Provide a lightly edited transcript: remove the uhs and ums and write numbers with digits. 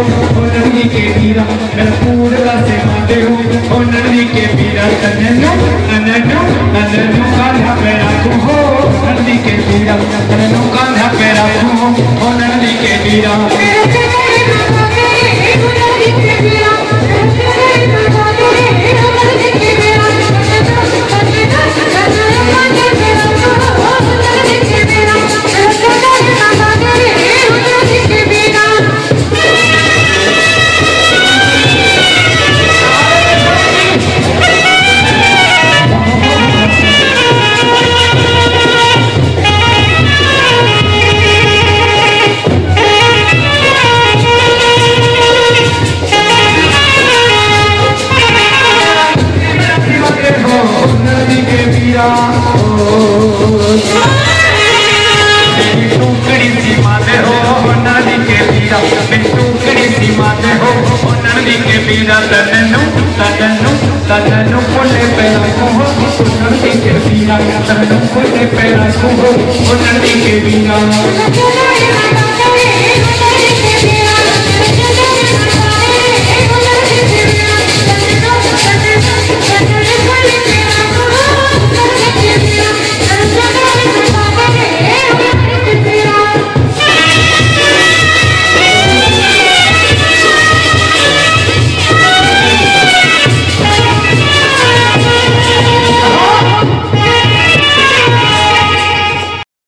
नंदी के वीरा मेरा पूरा से माते हो ओ नंदी के वीरा तन्नू कान्हा पे रखो हो नंदी के वीरा तन्नू कान्हा पे रखो ओ नंदी के वीरा टुकड़ी सी माते हो नंदी के वीरा टुकड़ी सी माते हो नंदी के वीरा तन्नू कोले पे रखो हो नंदी के वीरा तन्नू कोले पे रखो हो नंदी के वीरा